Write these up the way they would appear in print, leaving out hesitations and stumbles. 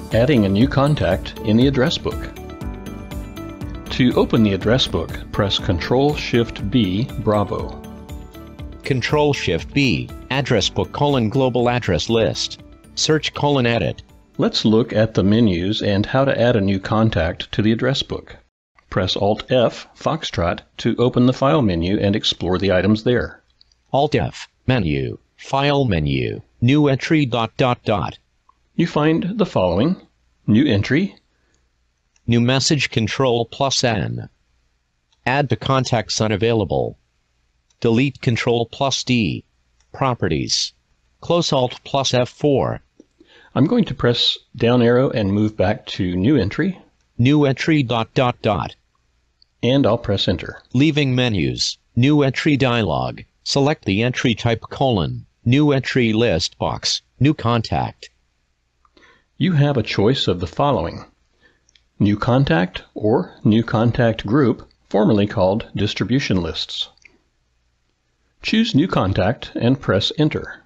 Adding a new contact in the address book. To open the address book, press CTRL+SHIFT+B, Bravo. CTRL+SHIFT+B, Address Book: Global Address List. Search: Edit. Let's look at the menus and how to add a new contact to the address book. Press ALT+F, Foxtrot, to open the File menu and explore the items there. ALT+F, Menu, File menu, New entry ... You find the following: New entry, New message, CTRL+N. Add to contacts unavailable. Delete, CTRL+D. Properties. Close ALT+F4. I'm going to press down arrow and move back to New entry. New entry ... And I'll press Enter. Leaving menus. New entry dialog. Select the entry type: New entry list box. New contact. You have a choice of the following: New contact or New contact group, formerly called distribution lists. Choose New Contact and press Enter.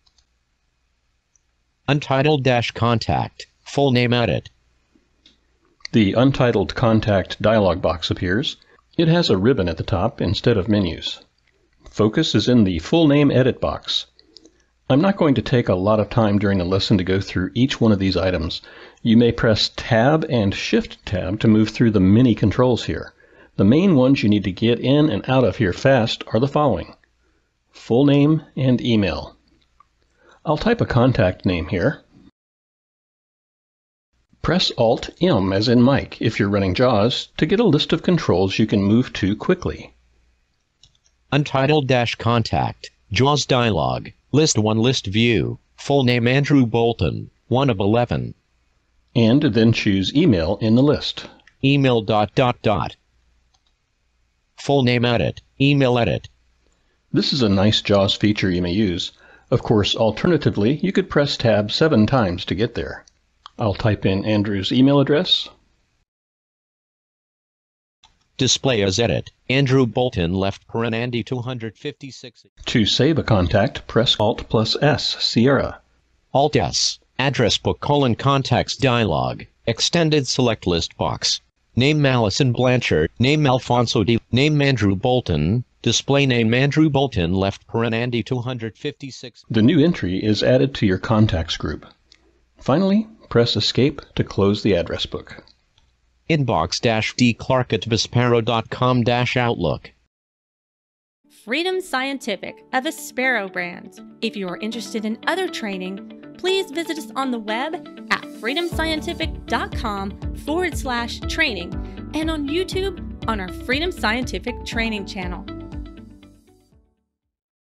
Untitled Contact. Full name edit. The Untitled Contact dialog box appears. It has a ribbon at the top instead of menus. Focus is in the Full Name Edit box. I'm not going to take a lot of time during the lesson to go through each one of these items. You may press Tab and Shift-Tab to move through the many controls here. The main ones you need to get in and out of here fast are the following: full name and email. I'll type a contact name here. Press Alt-M as in Mike if you're running JAWS to get a list of controls you can move to quickly. Untitled Contact. JAWS dialog. List 1 list view. Full name: Andrew Bolton, 1 of 11. And then choose Email in the list. Email ... Full name edit. Email edit. This is a nice JAWS feature you may use. Of course, alternatively, you could press Tab 7 times to get there. I'll type in Andrew's email address. Display as edit. Andrew Bolton left Andy 256. To save a contact, press Alt+S, Sierra. Alt+S. Address Book: Contacts dialog. Extended select list box. Name: Allison Blanchard. Name: Alfonso D. Name: Andrew Bolton. Display name: Andrew Bolton left Andy 256. The new entry is added to your contacts group. Finally, press Escape to close the address book. Inbox-dclark@vispero.com-outlook. Freedom Scientific, a Vispero brand. If you are interested in other training, please visit us on the web at freedomscientific.com/training and on YouTube on our Freedom Scientific Training channel.